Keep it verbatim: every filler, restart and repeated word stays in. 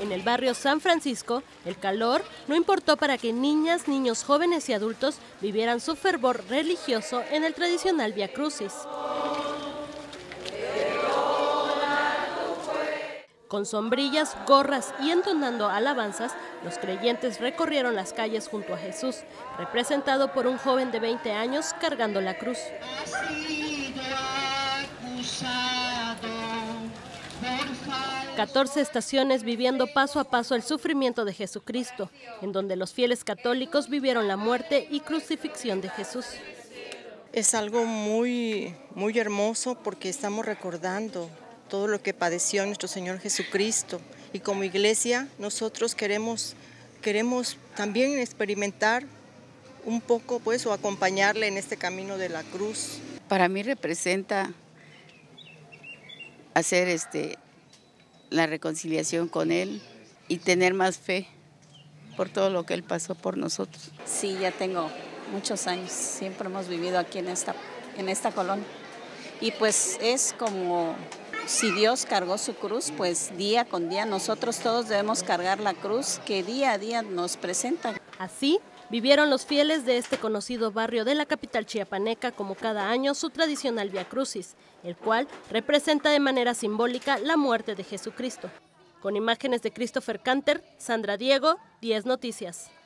En el barrio San Francisco, el calor no importó para que niñas, niños, jóvenes y adultos vivieran su fervor religioso en el tradicional Vía Crucis. Con sombrillas, gorras y entonando alabanzas, los creyentes recorrieron las calles junto a Jesús, representado por un joven de veinte años cargando la cruz. catorce estaciones viviendo paso a paso el sufrimiento de Jesucristo, en donde los fieles católicos vivieron la muerte y crucifixión de Jesús. Es algo muy, muy hermoso porque estamos recordando todo lo que padeció nuestro Señor Jesucristo, y como iglesia nosotros queremos, queremos también experimentar un poco, pues, o acompañarle en este camino de la cruz. Para mí representa hacer este, la reconciliación con Él y tener más fe por todo lo que Él pasó por nosotros. Sí, ya tengo muchos años, siempre hemos vivido aquí en esta, en esta colonia. Y pues es como si Dios cargó su cruz, pues día con día nosotros todos debemos cargar la cruz que día a día nos presenta. Así vivieron los fieles de este conocido barrio de la capital chiapaneca como cada año su tradicional Vía Crucis, el cual representa de manera simbólica la muerte de Jesucristo. Con imágenes de Christopher Canter, Sandra Diego, diez Noticias.